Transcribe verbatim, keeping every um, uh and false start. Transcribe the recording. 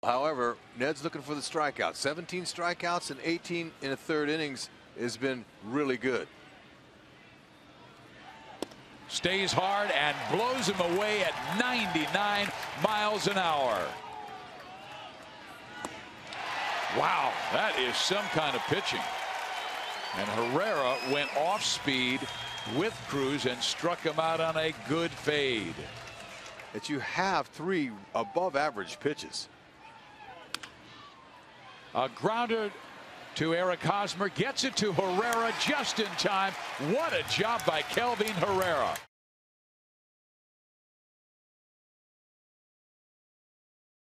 However, Ned's looking for the strikeout. seventeen strikeouts and eighteen in a third innings has been really good. Stays hard and blows him away at ninety-nine miles an hour. Wow, that is some kind of pitching. And Herrera went off speed with Cruz and struck him out on a good fade. That you have three above average pitches. A grounder to Eric Hosmer, gets it to Herrera just in time. What a job by Kelvin Herrera.